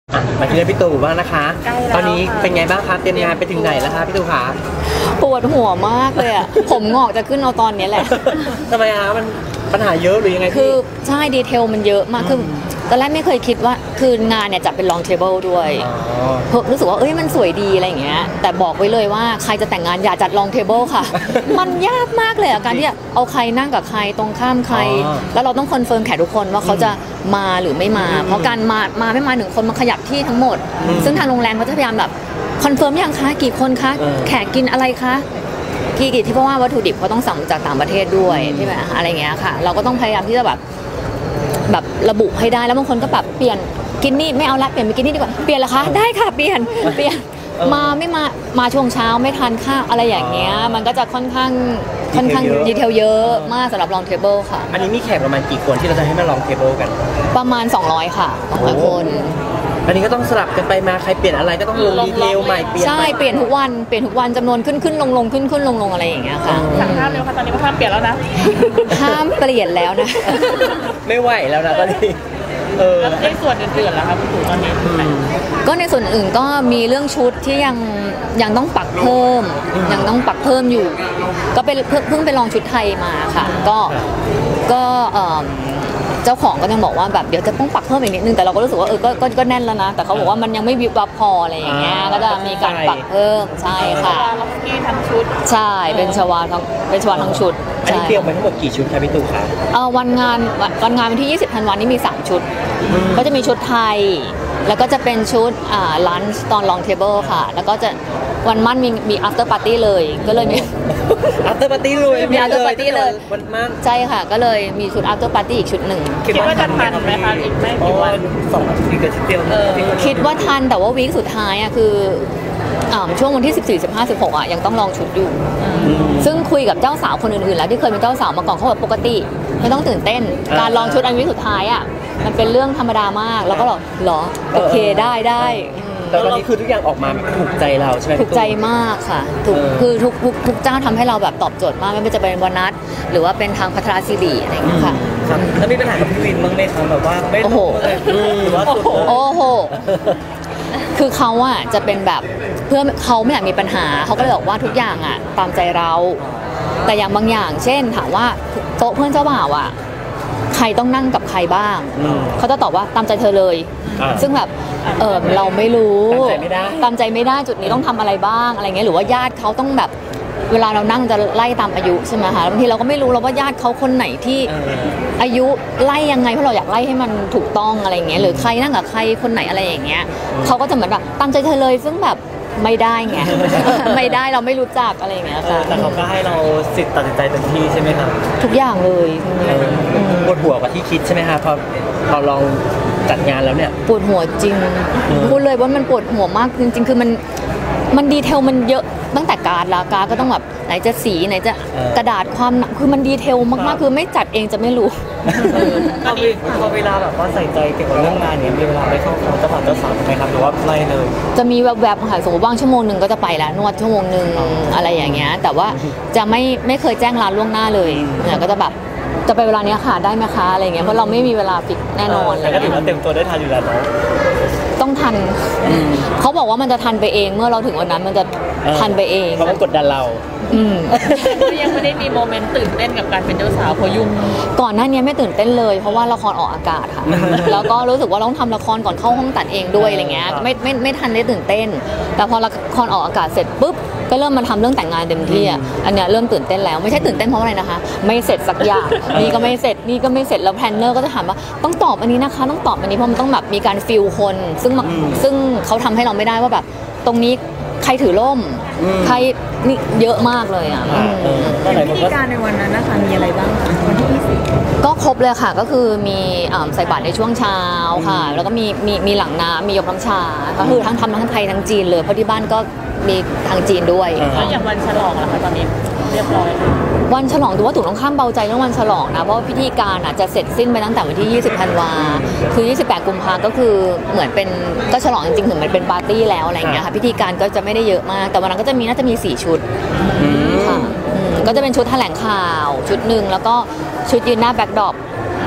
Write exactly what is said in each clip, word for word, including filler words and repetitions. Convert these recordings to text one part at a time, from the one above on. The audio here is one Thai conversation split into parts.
มาที่เรื่องพี่ตู่บ้างนะคะตอนนี้เป็นไงบ้างคะเตรียมงานไปถึงไหนแล้วคะพี่ตู่คะปวดหัวมากเลยอ่ะผมงอกจะขึ้นเอาตอนนี้แหละทำไมคะมันปัญหาเยอะหรือยังไงคือใช่ดีเทลมันเยอะมากคือตอนแรกไม่เคยคิดว่าคืองานเนี่ยจะเป็นลองเทเบิลด้วยรู้สึกว่าเอ้ยมันสวยดีอะไรอย่างเงี้ยแต่บอกไว้เลยว่าใครจะแต่งงานอย่าจัดลองเทเบิลค่ะมันยากมากเลยการที่เอาใครนั่งกับใครตรงข้ามใครแล้วเราต้องคอนเฟิร์มแขกทุกคนว่าเขาจะมาหรือไม่มาเพราะการมามาไม่มาหนึ่งคนมันขยับที่ทั้งหมดซึ่งทางโรงแรมเขาจะพยายามแบบคอนเฟิร์มยังคะกี่คนคะแขกกินอะไรคะกี่กี่ที่เพราะว่าวัตถุดิบเขาต้องสั่งจากต่างประเทศด้วยใช่ไหมอะไรเงี้ยค่ะเราก็ต้องพยายามที่จะแบบแบบระบุให้ได้แล้วบางคนก็แบบเปลี่ยนกินนี่ไม่เอาละเปลี่ยนไปกินนี่ดีกว่าเปลี่ยนละคะได้ค่ะเปลี่ยนเปลี่ยนมาไม่มามาช่วงเช้าไม่ทานข้าวอะไรอย่างเงี้ยมันก็จะค่อนข้างค่อนข้างดีเทลเยอะมากสำหรับลองเทเบิลค่ะอันนี้มีแขกประมาณกี่คนที่เราจะให้มาลองเทเบิลกันประมาณสองร้อยค่ะสองร้อยคนอันนี้ก็ต้องสลับกันไปมาใครเปลี่ยนอะไรก็ต้องลงดีเทลใหม่เปลี่ยนใช่เปลี่ยนทุกวันเปลี่ยนทุกวันจำนวนขึ้นขึ้นลงลงขึ้นขึ้นลงลงอะไรอย่างเงี้ยค่ะสั่งห้ามเร็วค่ะตอนนี้ว่าห้ามเปลี่ยนแล้วนะห้ามเปลี่ยนแล้วนะไม่ไหวแล้วนะตอนนี้แล้วในส่วนอื่นๆล่ะคะคุณตู่ตอนนี้ก็ในส่วนอื่นก็มีเรื่องชุดที่ยังยังต้องปักเพิ่มยังต้องปักเพิ่มอยู่ก็เป็นเพิ่งไปลองชุดไทยมาค่ะก็ก็เจ้าของก็ยังบอกว่าแบบเดี๋ยวจะต้องปักเพิ่มอีกนิดนึงแต่เราก็รู้สึกว่าเออก็ก็แน่นแล้วนะแต่เขาบอกว่ามันยังไม่วิบวับพออะไรอย่างเงี้ยก็จะมีการปักเพิ่มใช่ค่ะล็อกกี้ทั้งชุดใช่เป็นชวาทั้งเป็นชวาทั้งชุดอันนี้เตรียมไปทั้งหมดกี่ชุดคะพี่ตู่คะเออวันงานวันงานวันที่ยี่สิบธันวาคมนี้มีสามชุดก็จะมีชุดไทยแล้วก็จะเป็นชุดอ่าลันช์ตอนลองเทเบิลค่ะแล้วก็จะวันมั่นมีมี after party เลยก็เลยมี after party เลยมี after party เลยวันมั่นใช่ค่ะก็เลยมีชุด after party อีกชุดหนึ่งคิดว่าจะทันไหมคะอีกไม่กี่วันสองอาทิตย์ก็เดียวคิดว่าทันแต่ว่าวีคสุดท้ายอ่ะคือช่วงวันที่สิบสี่ สิบห้า สิบหกอ่ะยังต้องลองชุดอยู่ซึ่งคุยกับเจ้าสาวคนอื่นๆแล้วที่เคยเป็นเจ้าสาวมาก่อนเขาบอกปกติไม่ต้องตื่นเต้นการลองชุดอันวีคสุดท้ายอ่ะมันเป็นเรื่องธรรมดามากแล้วก็หรอหรอโอเคได้ได้แต่ตอนนี้คือทุกอย่างออกมาถูกใจเราใช่ไหมถูกใจมากค่ะถูกคือทุกทุกทุกเจ้าทำให้เราแบบตอบโจทย์มากไม่ว่าจะเป็นวานัทหรือว่าเป็นทางพัทรศิริอะไรอย่างเงี้ยค่ะแล้วมีปัญหากับพี่วินบ้างไหมคะแบบว่าไม่โอ้โหหรือว่าโอ้โหคือเขาอะจะเป็นแบบเพื่อเขาไม่อยากมีปัญหาเขาก็เลยบอกว่าทุกอย่างอะตามใจเราแต่อย่างบางอย่างเช่นถามว่าโต๊ะเพื่อนเจ้าบ่าวอะใครต้องนั่งกับใครบ้างเขาจะตอบว่าตามใจเธอเลยซึ่งแบบเออเราไม่รู้ตามใจไม่ได้จุดนี้ต้องทำอะไรบ้างอะไรเงี้ยหรือว่าญาติเขาต้องแบบเวลาเรานั่งจะไล่ตามอายุใช่ไหมคะบางทีเราก็ไม่รู้แล้วว่าญาติเขาคนไหนที่อายุไล่ยังไงเพราะเราอยากไล่ให้มันถูกต้องอะไรเงี้ยหรือใครนั่งกับใครคนไหนอะไรอย่างเงี้ยเขาก็จะเหมือนแบบตามใจเธอเลยซึ่งแบบไม่ได้ไงไม่ได้เราไม่รู้จักอะไรอย่างเงี้ยค่ะแต่เขาก็ให้เราสิทธิ์ตัดสินใจเต็มที่ใช่ไหมครับทุกอย่างเลยปวดหัวกว่าที่คิดใช่ไหมคะพอพอลองจัดงานแล้วเนี่ยปวดหัวจริงพูดเลยว่ามันปวดหัวมากจริงๆคือมันมันดีเทลมันเยอะตั้งแต่การละการก็ต้องแบบไหนจะสีไหนจะกระดาษความหนักคือมันดีเทลมากๆคือไม่จัดเองจะไม่รู้พอเวลาแบบว่าใส่ใจเกี่ยวกับเรื่องงานเนี่ยมีเวลาไปเข้าคอร์สเจ้าบ่าวเจ้าสาวไหมครับหรือว่าไล่เลยจะมีแวบๆค่ะสมมติว่างชั่วโมงหนึ่งก็จะไปแล้วนวดชั่วโมงหนึ่งอะไรอย่างเงี้ยแต่ว่าจะไม่ไม่เคยแจ้งร้านล่วงหน้าเลยเนี่ยก็จะแบบจะไปเวลานี้ค่ะได้ไหมคะอะไรเงี้ยเพราะเราไม่มีเวลาฟิกแน่นอนแต่ก็ถือว่าเต็มตัวได้ทันอยู่แล้วเนาะต้องทันเขาบอกว่ามันจะทันไปเองเมื่อเราถึงวันนั้นมันจะทันไปเองเขากดดันเรายังไม่ได้มีโมเมนต์ตื่นเต้นกับการเป็นเจ้าสาวเพราะยุ่งก่อนหน้านี้ไม่ตื่นเต้นเลยเพราะว่าละครออกอากาศค่ะแล้วก็รู้สึกว่าต้องทำละครก่อนเข้าห้องตัดเองด้วยอะไรเงี้ยไม่ไม่ไม่ทันได้ตื่นเต้นแต่พอละครออกอากาศเสร็จปุ๊บก็เริ่มมาทำเรื่องแต่งงานเต็มที่อ่ะอันเนี้ยเริ่มตื่นเต้นแล้วไม่ใช่ตื่นเต้นเพราะอะไรนะคะไม่เสร็จสักอย่างนี่ก็ไม่เสร็จนี่ก็ไม่เสร็จแล้วแพลนเนอร์ก็จะถามว่าต้องตอบอันนี้นะคะต้องตอบอันนี้เพราะมันต้องแบบมีการฟิลคนซึ่งซึ่งเขาทำให้เราไม่ได้ว่าแบบตรงนี้ใครถือร่มใครนี่เยอะมากเลยอ่ะพิธีการในวันนั้นนะคะมีอะไรบ้างวันที่ยี่สิบก็ครบเลยค่ะก็คือมีใส่บาตรในช่วงเช้าค่ะแล้วก็มีมีมีหลังน้ำมียกน้ำชาก็คือทั้งทำทั้งไทยทั้งจีนเลยเพราะที่บ้านก็มีทางจีนด้วยแล้วอย่างวันฉลองนะคะตอนนี้เรียบร้อยวันฉลองถือว่าถูกต้องข้ามเบาใจเรื่องวันฉลองนะเพราะพิธีการอ่ะจะเสร็จสิ้นไปตั้งแต่วันที่ยี่สิบธันวาคือยี่สิบแปดกุมภาก็คือเหมือนเป็นก็ฉลองจริงๆถึงมันเป็นปาร์ตี้แล้วอะไรอย่างเงี้ยค่ะพิธีการก็จะไม่ได้เยอะมากแต่วันนั้นก็จะมีน่าจะมีสี่ชุดค่ะก็จะเป็นชุดแถลงข่าวชุดหนึ่งแล้วก็ชุดยืนหน้าแบ็คดรอป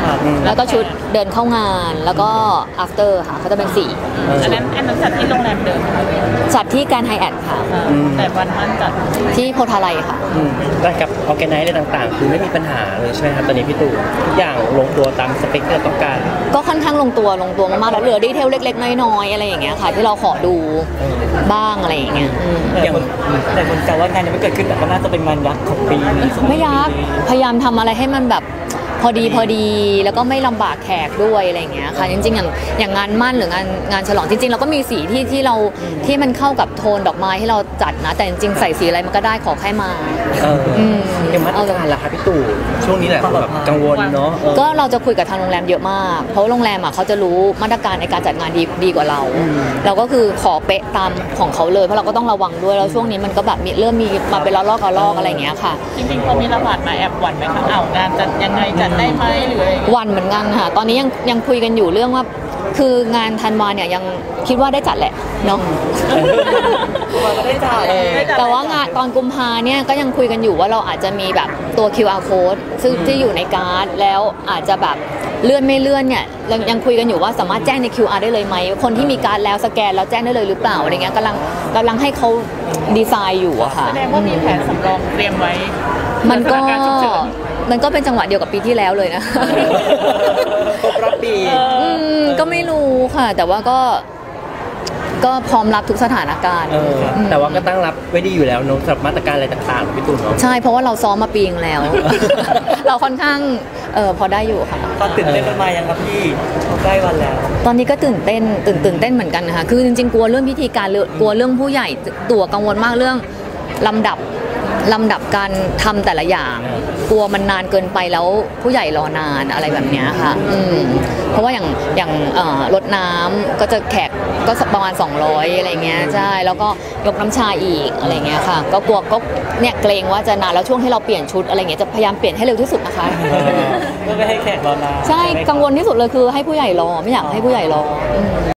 ครับแล้วก็ชุดเดินเข้างานแล้วก็ after ค่ะเขาจะเป็นสี่อันนั้นอันนั้นจัดที่โรงแรมเดิมค่ะจัดที่การไฮแอทค่ะแต่วันนั้นจัดที่โพธาไลค่ะอืมแต่กับออแกไนซ์อะไรต่างๆ คือไม่มีปัญหาเลยใช่ไหมครับตอนนี้พี่ตู่ทุกอย่างลงตัวตามสเปคที่เราต้องการก็ค่อนข้างลงตัวลงตัวมากๆแล้วเหลือดีเทลเล็กๆน้อยๆอะไรอย่างเงี้ยค่ะ ที่เราขอดูบ้างอะไรอย่างเงี้ยอืมแต่คนแต่คนจะว่างานยังไม่เกิดขึ้นแต่ก็น่าจะเป็นงานยักษ์ของปีนี้ไม่ยากพยายามทำอะไรให้มันแบบพอดีพอดีแล้วก็ไม่ลำบากแขกด้วยอะไรอย่างเงี้ยค่ะจริงๆอย่างอย่างงานมั่นหรืองานงานฉลองจริงๆเราก็มีสีที่ที่เราที่มันเข้ากับโทนดอกไม้ที่เราจัดนะแต่จริงๆใส่สีอะไรมันก็ได้ขอแค่มาเอออืมอย่างมาตรการล่ะครับพี่ตู่ช่วงนี้แหละแบบกังวลเนาะเออก็เราจะคุยกับทางโรงแรมเยอะมาก เพราะโรงแรมอ่ะเขาจะรู้มาตรการในการจัดงานดีดีกว่าเรา เราก็คือขอเป๊ะตามของเขาเลยเพราะเราก็ต้องระวังด้วยแล้วช่วงนี้มันก็แบบมีเริ่มมีมาเป็นละลอกละลอกอะไรอย่างเงี้ยค่ะจริงๆพอมีระบาดมาแอบหวั่นไหมคะอ้าวงานจัดยังไงจัดได้ไหมหรืออะไรอย่างเงี้ยวันเหมือนกันค่ะ ตอนนี้ยังยังคุยกันอยู่เรื่องว่า คืองานธันวาเนี่ยยังคิดว่าได้จัดแหละเนาะมันก็ได้จ่ายแต่ว่างานตอนกุมภาเนี่ยก็ยังคุยกันอยู่ว่าเราอาจจะมีแบบตัว คิว อาร์ code ซึ่งที่อยู่ในการ์ดแล้วอาจจะแบบเลื่อนไม่เลื่อนเนี่ยยังยังคุยกันอยู่ว่าสามารถแจ้งใน คิว อาร์ ได้เลยไหมคนที่มีการ์ดแล้วสแกนแล้วแจ้งได้เลยหรือเปล่าอะไรเงี้ยกำลังกำลังให้เขาดีไซน์อยู่อะค่ะแสดงว่ามีแผนสำรองเตรียมไว้มันก็สถาารณ์ฉุกเฉินมันก็เป็นจังหวะเดียวกับปีที่แล้วเลยนะครบรอบปีอืมก็ไม่รู้ค่ะ แต่ว่าก็ก็พร้อมรับทุกสถานการณ์เออแต่ว่าก็ตั้งรับไว้ดีอยู่แล้วเนอะสำหรับมาตรการอะไรต่างๆพี่ตู่เนาะใช่เพราะว่าเราซ้อมมาปีนึงแล้ว เราค่อนข้างเออพอได้อยู่ค่ะตอนตื่นเต้นกันมายังครับพี่ใกล้วันแล้วตอนนี้ก็ตื่นเต้นตื่นตื่นเต้นเหมือนกันนะคะคือจริงๆกลัวเรื่องพิธีการกลัวเรื่องผู้ใหญ่ตัวกังวลมากเรื่องลำดับลำดับการทำแต่ละอย่างกลัวมันนานเกินไปแล้วผู้ใหญ่รอนานอะไรแบบเนี้ยค่ะอืมเพราะว่าอย่างอย่างเอ่อรดน้ำก็จะแขกก็ประมาณสองร้อยอะไรเงี้ยใช่แล้วก็ยกน้ำชาอีกอะไรเงี้ยค่ะก็กลัวก็เนี่ยเกรงว่าจะนานแล้วช่วงที่เราเปลี่ยนชุดอะไรเงี้ยจะพยายามเปลี่ยนให้เร็วที่สุดนะคะก็ไม่ให้แขกรอนานใช่กังวลที่สุดเลยคือให้ผู้ใหญ่รอไม่อยากให้ผู้ใหญ่รออืม